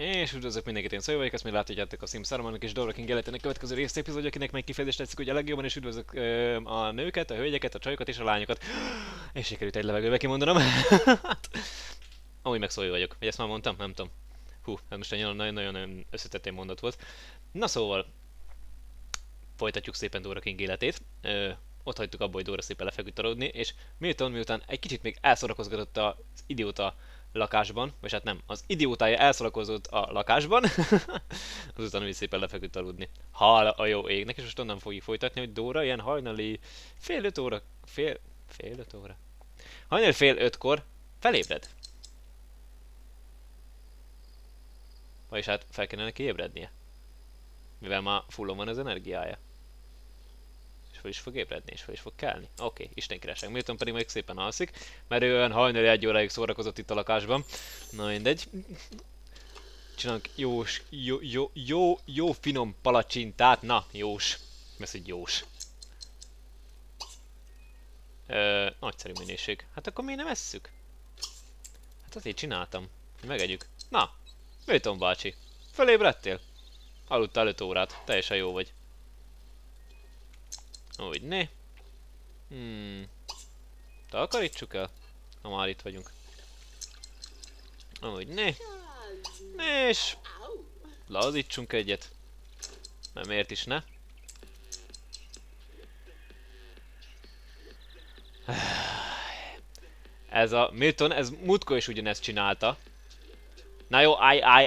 És üdvözlök mindenkit, én Szója vagyok, ezt még láthatjátok a Sims 3 és Dora King életének következő rész epizódja, akinek meg kifejezést tetszik ugye a legjobban, és üdvözlök a nőket, a hölgyeket, a csajokat és a lányokat. És sikerült egy levegőbe kimondanom. Hát, amúgy meg Szója vagyok, vagy ezt már mondtam? Nem tudom. Hú, ez most egy nagyon-nagyon összetett mondat volt. Na szóval, folytatjuk szépen Dora King életét. Ott hagytuk abba, hogy Dora szépen lefeküdt aludni, és miután egy kicsit még elszorakozgatott az idióta lakásban, vagy hát nem, az idiótája elszorakozott a lakásban, azután úgy szépen lefeküdt aludni. Hála a jó égnek, és most onnan fogjuk folytatni, hogy Dora ilyen hajnali fél öt óra, fél öt óra? Hajnali fél ötkor felébred. Vagyis hát fel kellene neki ébrednie. Mivel már fullon van az energiája. És fel is fog ébredni, és fel is fog kelni. Oké, Isten királyság. Milton pedig még szépen alszik, mert ő olyan hajnali 1 óráig szórakozott itt a lakásban. Na mindegy. Csinálunk jó finom palacsintát. Na, jós. Mi az, hogy jós? Nagyszerű minőség. Hát akkor miért nem esszük? Hát azért csináltam, hogy megegyük. Na, Milton bácsi. Fölébredtél? Aludtál 5 órát. Teljesen jó vagy. Úgy, né. Takarítsuk el, ha már itt vagyunk. Úgy, né. És lazítsunk egyet. Mert miért is ne? Ez a Milton, ez múltkor is ugyanezt csinálta. Na jó,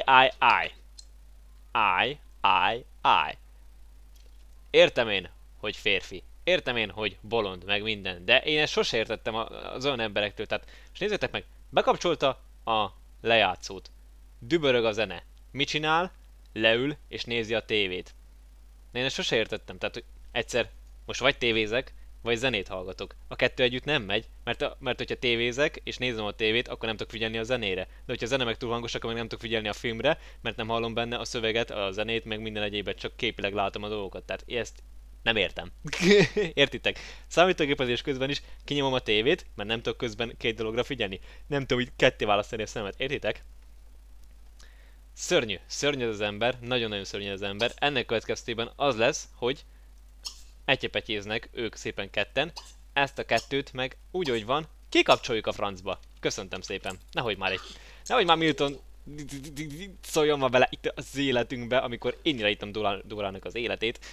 állj. Értem én, hogy férfi. Értem én, hogy bolond, meg minden. De én ezt sose értettem az olyan emberektől. Tehát, és nézzétek meg, bekapcsolta a lejátszót. Dübörög a zene. Mit csinál? Leül, és nézi a tévét. De én ezt sose értettem. Tehát, hogy egyszer most vagy tévézek, vagy zenét hallgatok. A kettő együtt nem megy, mert hogyha tévézek, és nézem a tévét, akkor nem tudok figyelni a zenére. De hogyha a zene meg túl hangos, akkor meg nem tudok figyelni a filmre, mert nem hallom benne a szöveget, a zenét, meg minden egyébet, csak képileg látom a dolgokat. Tehát ezt nem értem. Értitek? Számítógépezés közben is kinyomom a tévét, mert nem tudok közben két dologra figyelni. Nem tudom így ketté választani a szemet. Értitek? Szörnyű. Szörnyű az ember. Nagyon-nagyon szörnyű az ember. Ennek következtében az lesz, hogy etyepetyéznek ők szépen ketten. Ezt a kettőt meg úgy, hogy van, kikapcsoljuk a francba. Köszöntem szépen. Nehogy már Milton szóljon ma bele itt az életünkbe, amikor én irányítom Dórának az életét.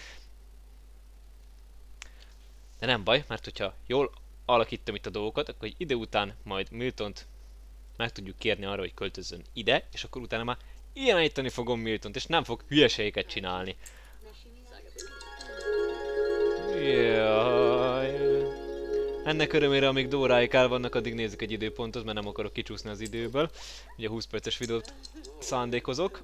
De nem baj, mert hogyha jól alakítom itt a dolgokat, akkor egy idő után majd Miltont meg tudjuk kérni arra, hogy költözzön ide, és akkor utána már irányítani fogom Miltont, és nem fog hülyeségeket csinálni. Jaj. Ennek örömére, amíg Dóráik el vannak, addig nézzük egy időpontot, mert nem akarok kicsúszni az időből. Ugye 20 perces videót szándékozok.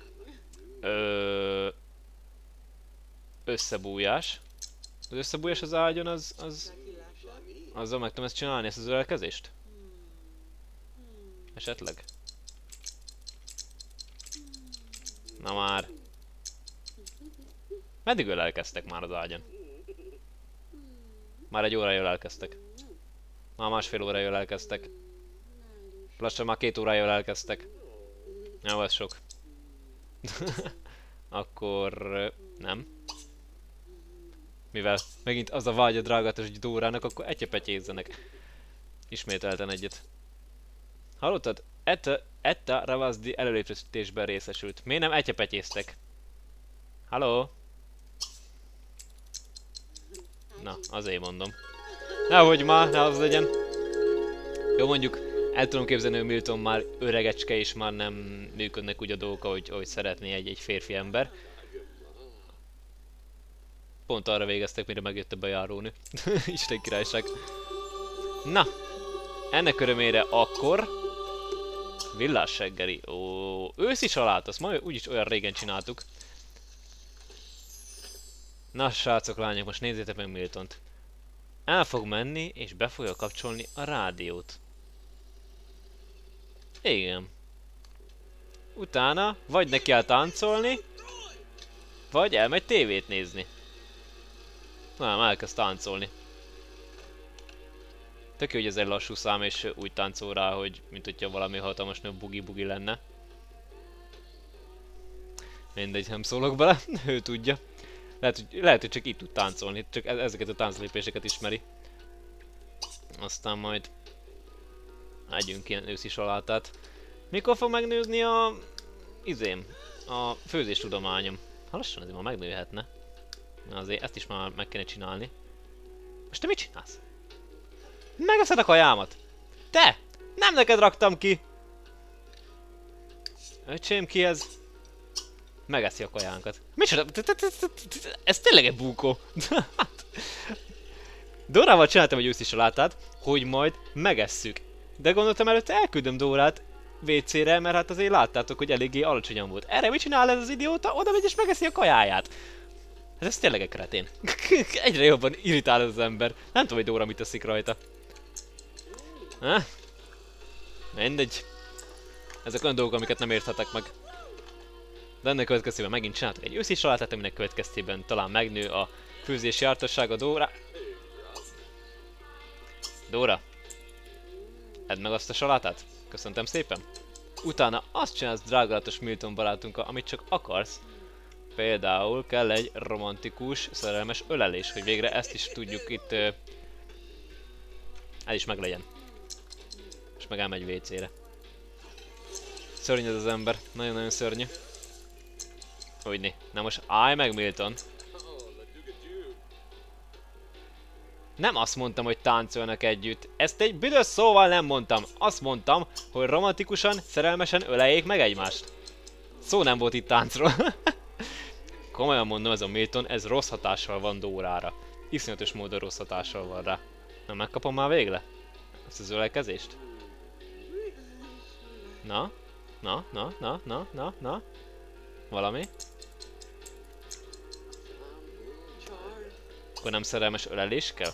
Összebújás. Az összebújás az ágyon, azzal meg tudom ezt csinálni, ezt az ölelkezést? Esetleg? Na már. Meddig ölelkeztek már az ágyon? Már 1 órája ölelkeztek. Már 1,5 órája ölelkeztek. Lassan már 2 órája ölelkeztek. Jó, ez sok. Akkor... nem. Mivel megint az a vágya drágatos Dórának, akkor etyepetyézzenek. Ismételten egyet. Hallottad? Etta Ravazdi előléptetésben részesült. Miért nem etyepetyéztek? Halló? Na, azért mondom. Nehogy már, ne az legyen. Jó, mondjuk el tudom képzelni, hogy Milton már öregecske és már nem működnek úgy a dolgok, ahogy szeretné egy férfi ember. Pont arra végeztek, mire megjött a bejárónő. Isten királyság. Na, ennek örömére akkor... Villás seggeli. Ó, őszi saláta, azt majd úgyis olyan régen csináltuk. Na srácok, lányok, most nézzétek meg Miltont. El fog menni, és be fogja kapcsolni a rádiót. Igen. Utána vagy neki kell táncolni, vagy elmegy tévét nézni. Nem, elkezd táncolni. Tök jó, hogy ez egy lassú szám, és úgy táncol rá, hogy mint hogyha valami hatalmas nő bugi-bugi lenne. Mindegy, nem szólok bele, ő tudja. Lehet, hogy csak itt tud táncolni, csak ezeket a tánclépéseket ismeri. Aztán majd együnk ilyen őszi salátát. Mikor fog megnőzni a... a főzéstudományom? Ha lassan azért már megnőhetne. Na azért ezt is már meg kéne csinálni. Most te mit csinálsz? Megeszed a kajámat! Te! Nem neked raktam ki! Öcsém, ki ez? Megeszi a kajánkat. Micsoda? Ez tényleg egy búkó. Dórával csináltam egy őszi salátát, hogy majd megesszük. De gondoltam előtte elküldöm Dórát WC-re, mert hát azért láttátok, hogy eléggé alacsonyan volt. Erre mit csinál ez az idióta? Oda megy és megeszi a kajáját. Ez tényleg egy kretén. Egyre jobban irritál ez az ember. Nem tudom, hogy Dóra mit teszik rajta. Mindegy. Ezek olyan dolgok, amiket nem érthetek meg. De ennek következtében megint csináltak egy őszi salátát, aminek következtében talán megnő a főzési jártassága Dóra. Dóra! Edd meg azt a salátát? Köszöntem szépen! Utána azt csinálsz, drágálatos Milton barátunkkal, amit csak akarsz. Például kell egy romantikus, szerelmes ölelés, hogy végre ezt is tudjuk itt... el is meglegyen. És meg elmegy WC-re. Szörnyű ez az ember, nagyon-nagyon szörnyű. Úgyni. Na most állj meg, Milton! Nem azt mondtam, hogy táncolnak együtt. Ezt egy büdös szóval nem mondtam. Azt mondtam, hogy romantikusan, szerelmesen öleljék meg egymást. Szó nem volt itt táncról. Komolyan mondom, ez a Milton, ez rossz hatással van Dórára. Iszonyatos módon rossz hatással van rá. Na, megkapom már végre? Ezt az ölelkezést? Na? Na? Valami? Akkor nem szerelmes ölelés kell?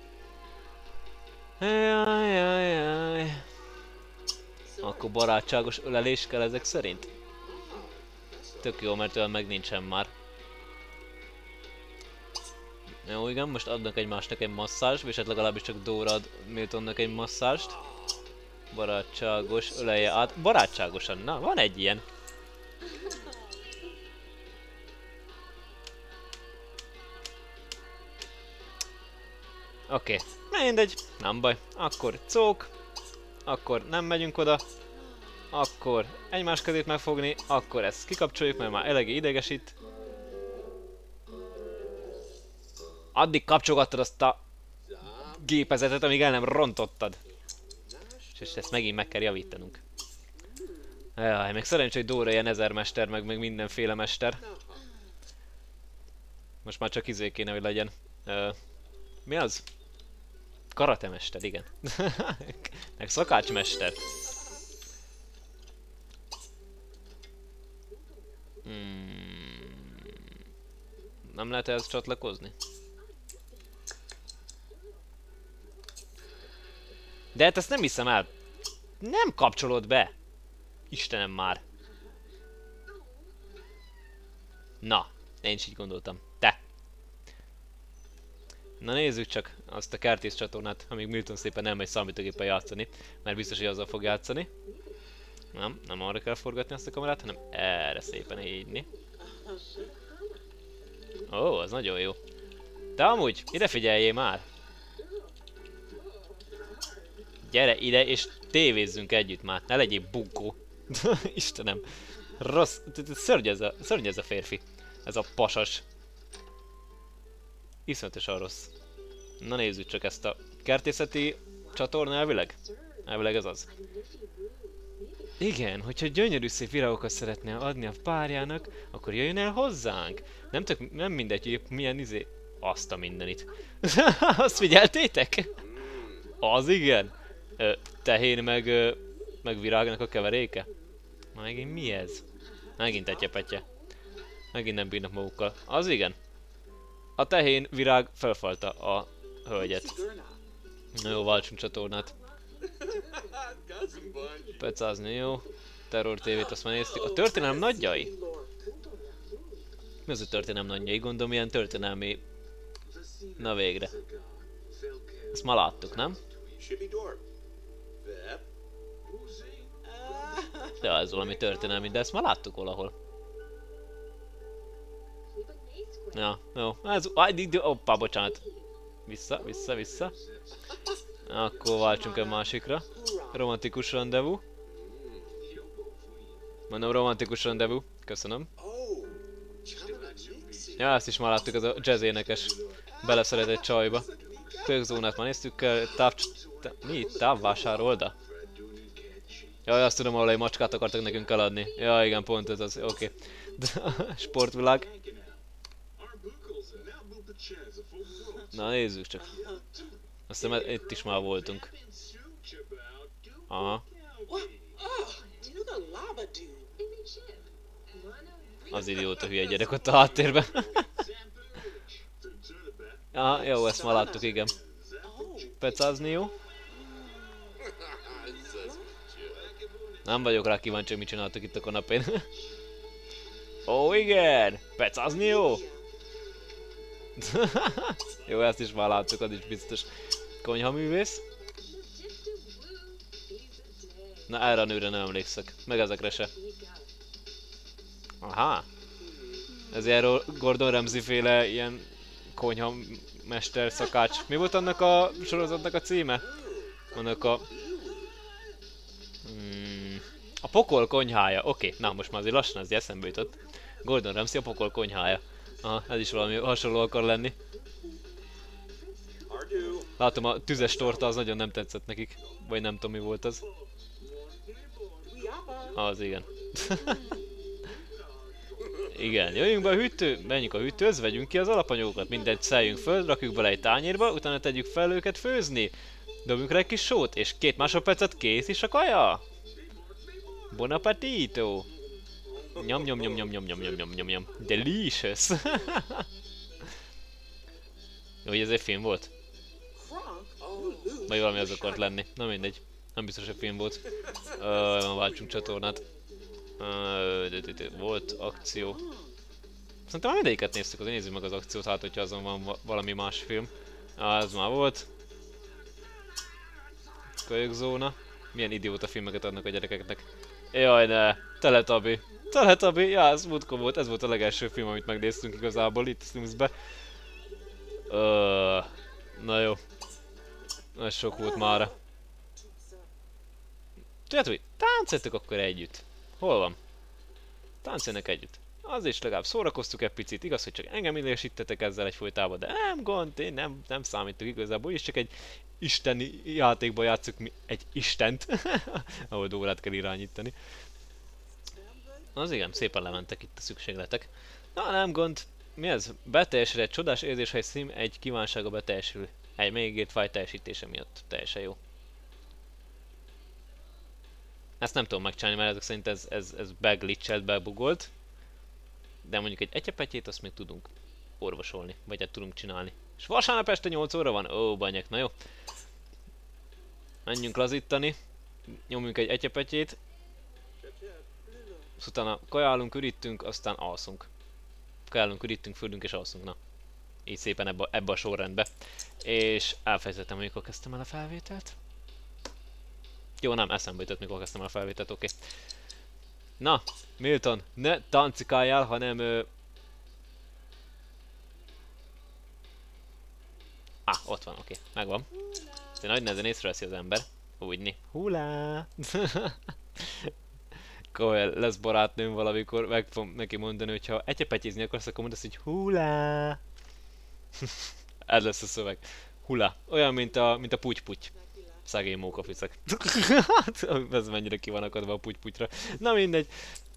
Jaj. Akkor barátságos ölelés kell ezek szerint? Tök jó, mert olyan meg nincsen már. Jó, igen, most adnak egymásnak egy masszázs, és hát legalábbis csak Dóra ad Miltonnak egy masszást. Barátságos, ölelje át. Barátságosan, na, van egy ilyen. Oké, mindegy, nem baj. Akkor cók. Akkor nem megyünk oda. Akkor egymás kezét megfogni. Akkor ezt kikapcsoljuk, mert már eléggé idegesít. Addig kapcsolgattad azt a gépezetet, amíg el nem rontottad. És ezt megint meg kell javítanunk. Jaj, még szerencsé, hogy Dóra ilyen ezermester, meg mindenféle mester. Most már csak izé kéne, hogy legyen. Mi az? Karatemester, igen. Meg szakácsmester. Nem lehet ehhez csatlakozni? De hát ezt nem hiszem el. Nem kapcsolod be. Istenem már. Na, én is így gondoltam. Te. Na nézzük csak azt a kertész csatornát, amíg Milton szépen elmegy számítógéppel játszani. Mert biztos, hogy azzal fog játszani. Nem arra kell forgatni azt a kamerát, hanem erre szépen ígyni. Ó, az nagyon jó. De amúgy, ide figyeljél már! Gyere ide és tévézzünk együtt már, ne legyél bunkó. Istenem, rossz, szörny ez a férfi. Ez a pasas. Iszonyatosan rossz. Na nézzük csak ezt a kertészeti csatorna elvileg. Elvileg ez az. Igen, hogyha gyönyörű szép virágokat szeretné adni a párjának, akkor jöjjön el hozzánk. Nem mindegy, hogy milyen izé... Azt a mindenit. Azt figyeltétek? Az igen. Tehén meg virágnak a keveréke? Megint mi ez? Megint egyepetje. Megint nem bírnak magukkal. Az igen. A tehén virág felfalta a hölgyet. Jó, váltsunk csatornát. Pecázni, jó. Terror TV-t azt már néztük. A történelem nagyjai? Mi az a történelem nagyjai? Gondolom ilyen történelmi... Na végre. Ezt már láttuk, nem? De ez valami történelmi, de ezt már láttuk valahol. Ja, jó. Ez... Hoppá, bocsánat. Vissza. Akkor váltsunk egy másikra. Romantikus rendezvú. Mondom, romantikus rendezvú. Köszönöm. Ja, ezt is már láttuk, ez a jazz énekes. Beleszeret egy csajba. Kölyökzónát már néztük el. Mi itt? Távvásárolda? Jaj, azt tudom, ahol egy macskát akartak nekünk eladni. Ja, igen, pont ez az. Oké. Sportvilág. Na, nézzük csak. Azt hiszem, itt is már voltunk. Aha. Az idióta hülye gyerek ott a háttérben. Aha, jó, ezt már láttuk, igen. Pecázni jó. Nem vagyok rá kíváncsi, hogy mit csináltok itt a kanapén. Ó, igen! Pecázni jó! Jó, ezt is már láttuk, az is biztos. Konyhaművész. Na, erre a nőre nem emlékszek. Meg ezekre se. Aha. Ez ilyen Gordon Ramsay féle ilyen konyhamester szakács. Mi volt annak a sorozatnak a címe? Annak a... A pokol konyhája. Oké, na most már azért lassan az eszembe jutott. Gordon Ramsay a pokol konyhája. Aha, ez is valami hasonló akar lenni. Látom, a tüzes torta az nagyon nem tetszett nekik. Vagy nem tudom, mi volt az. Az igen. Igen, jöjjünk be a hűtő, menjünk a hűtőhöz, vegyünk ki az alapanyagokat, mindent szeljünk föl, rakjuk bele egy tányérba, utána tegyük fel őket főzni. Dobjunk rá egy kis sót, és 2 másodpercet kész is a kaja. Bon appetito! Nyom. Delicious! Jó, hogy ez egy film volt? Vagy valami az akart lenni. Na mindegy. Nem biztos, hogy film volt. Váltsunk csatornát. Volt akció. Szerintem már mindegyiket néztük, azért nézzük meg az akciót, hát hogyha azon van valami más film. Ez már volt. Kölyökzóna. Milyen idióta filmeket adnak a gyerekeknek. Jaj ne! Teletubby! Ja, ez múltkor volt, ez volt a legelső film, amit megnéztünk igazából itt Simsbe. Na jó. Ez sok volt mára. Tudjátok, hogy táncoljatok akkor együtt. Hol van? Táncoljanak együtt. Az is legalább szórakoztuk egy picit, igaz, hogy csak engem illésítettek ezzel egyfolytában, de nem gond, én nem számítok igazából, és csak egy isteni játékban játszunk mi egy istent, ahol Dórát kell irányítani. Az igen, szépen lementek itt a szükségletek. Na nem gond, mi ez? Beteljesül egy csodás érzés, ha egy szím egy kívánsága beteljesül. Egy megígért fáj teljesítése miatt. Teljesen jó. Ezt nem tudom megcsinálni, mert ezek szerint ez beglitchelt, bebugolt. De mondjuk egy etyepetyét azt még tudunk orvosolni, vagy hát tudunk csinálni. És vasárnap este 8 óra van? Ó, banyek, na jó. Menjünk lazítani. Nyomjunk egy etyepetyét. Utána kajálunk, ürítünk, aztán alszunk. Kajálunk, ürítünk, fürdünk és alszunk, na. Így szépen ebbe a sorrendbe. És elfejtettem, amikor kezdtem el a felvételt. Jó, nem, eszembe jutott, mikor kezdtem el a felvételt, oké. Na, Milton, ne tancikáljál, hanem... ott van, oké, megvan. De nagy nehezen észreveszi az ember. Úgyni. Hulá! Akkor lesz barátnőm valamikor, meg fogom neki mondani, hogy ha etyepetyizni akarsz, akkor mondasz, hogy hulá! Ez lesz a szöveg. Hula. Olyan, mint a puty-puty. Szegény mókaficek. Ez mennyire ki van akadva a puty-putyra. Na mindegy.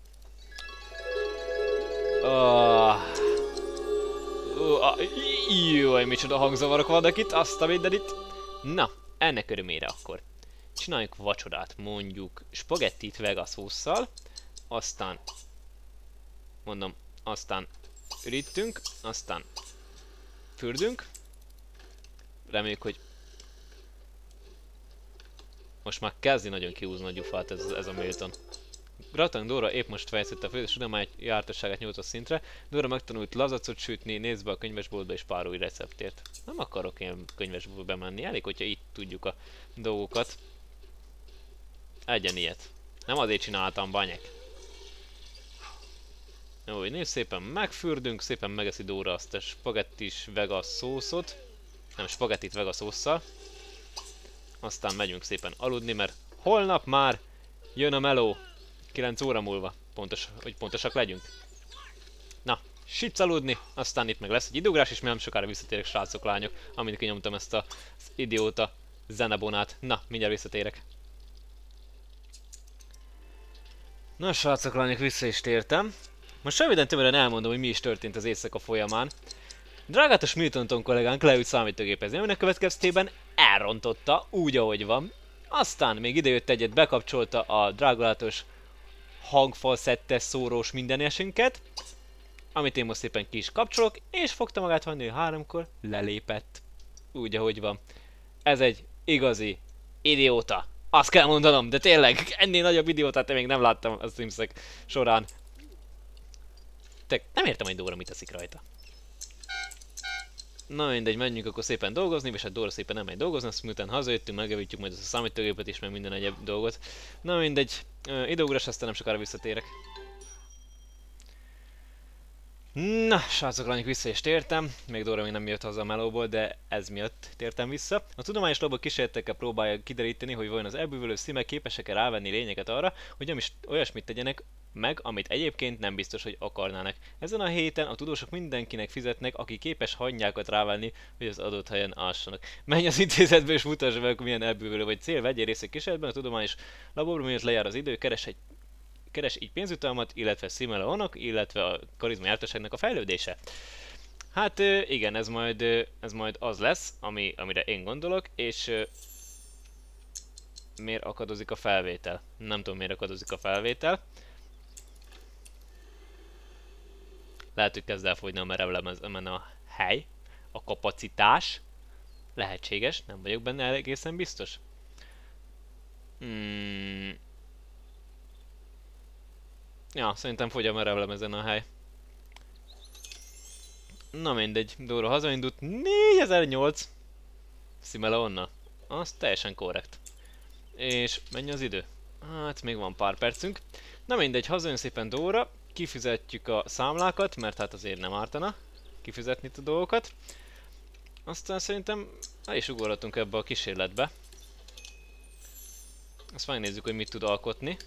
Jaj, micsoda hangzavarok vannak itt, azt a mindenit. Na, ennek örömére akkor. Csináljuk vacsorát, mondjuk spagettit vega szósszal. Aztán, mondom, aztán ürítünk, aztán fürdünk. Reméljük, hogy most már kezdi nagyon kiúzni a gyufát ez a Milton. Gratulálunk, Dóra épp most fejezte a főzés tudomány jártasságát 8-as szintre. Dóra megtanult lazacot sütni, nézd be a könyvesboltba és pár új receptért. Nem akarok én könyvesboltba bemenni, elég, hogyha itt tudjuk a dolgokat. Egyen ilyet. Nem azért csináltam, banyek. Jó, így néz, szépen megfürdünk, szépen megeszi Dóra azt a spagettis vega szószot. Nem, spagettit vega szósszal. Aztán megyünk szépen aludni, mert holnap már jön a meló. 9 óra múlva, hogy pontosak legyünk. Na, sics aludni, aztán itt meg lesz egy időugrás, és mi nem sokára visszatérek, srácok, lányok, amint kinyomtam ezt az idióta zenebonát. Na, mindjárt visszatérek. Na, srácok, lányok, vissza is tértem. Most röviden tömören elmondom, hogy mi is történt az éjszaka folyamán. Drágátos Milton kollégánk leült számítógépezni, aminek következtében elrontotta, úgy ahogy van. Aztán még idejött egyet, bekapcsolta a drágálatos hangfalszettes szórós mindenesünket, amit én most szépen ki is kapcsolok, és fogta magát hagyni, hogy 3-kor lelépett. Úgy ahogy van. Ez egy igazi idióta. Azt kell mondanom, de tényleg, ennél nagyobb idiótát én még nem láttam a Simsek során. Nem értem, hogy Dóra mit teszik rajta. Na mindegy, menjünk akkor szépen dolgozni, és hát Dóra szépen nem megy dolgozni, azt miután hazajöttünk, megevítjük majd ezt a számítógépet is, meg minden egyéb dolgot. Na mindegy, időugrás, aztán nem sokára visszatérek. Na, srácok, lányok, vissza is tértem. Még Dóra még nem jött haza a melóból, de ez miatt tértem vissza. A tudományos lobok kísérletekkel próbálja kideríteni, hogy vajon az elbűvölő szimek képesek-e rávenni lényeket arra, hogy olyasmit tegyenek meg, amit egyébként nem biztos, hogy akarnának. Ezen a héten a tudósok mindenkinek fizetnek, aki képes hangyákat rávenni, hogy az adott helyen ássanak. Menj az intézetbe és mutasd meg, milyen elbűvölő vagy cél, vegyél részt egy kísérletben, a tudományos laborban, miatt lejár az idő, keres így pénzjutalmat, illetve Simeleonok, illetve a karizma jártasságnak a fejlődése. Hát igen, ez majd az lesz, amire én gondolok, és miért akadozik a felvétel? Nem tudom, miért akadozik a felvétel. Lehet, hogy kezd elfogyni a merevlemezemen a hely, a kapacitás. Lehetséges, nem vagyok benne egészen biztos. Ja, szerintem fogy a merevlemezen a hely. Na mindegy, Dóra hazaindult, 4008 Simeleonnal. Az teljesen korrekt. És mennyi az idő? Hát még van pár percünk. Na mindegy, hazajön szépen Dóra, kifizetjük a számlákat, mert hát azért nem ártana kifizetni a dolgokat. Aztán szerintem el is ugorhatunk ebbe a kísérletbe. Azt megnézzük, hogy mit tud alkotni.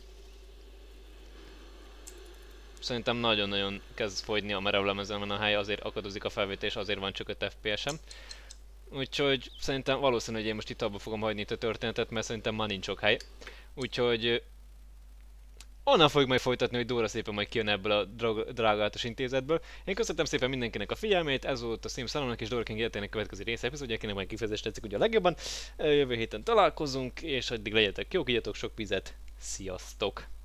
Szerintem nagyon-nagyon kezd fogyni a merevlemezen a hely, azért akadozik a felvétel, és azért van csak 5 FPS-em. Úgyhogy szerintem valószínű, hogy én most itt abba fogom hagyni itt a történetet, mert szerintem már nincs sok hely. Úgyhogy onnan fogjuk majd folytatni, hogy Dóra szépen majd kijön ebből a drágálatos intézetből. Én köszönöm szépen mindenkinek a figyelmét, ez volt a Sim Salonnak és Dóra King életének következő része epizódja, akinek majd kifejezést tetszik ugye a legjobban. Jövő héten találkozunk, és addig legyetek jók, igyatok sok vizet, sziasztok!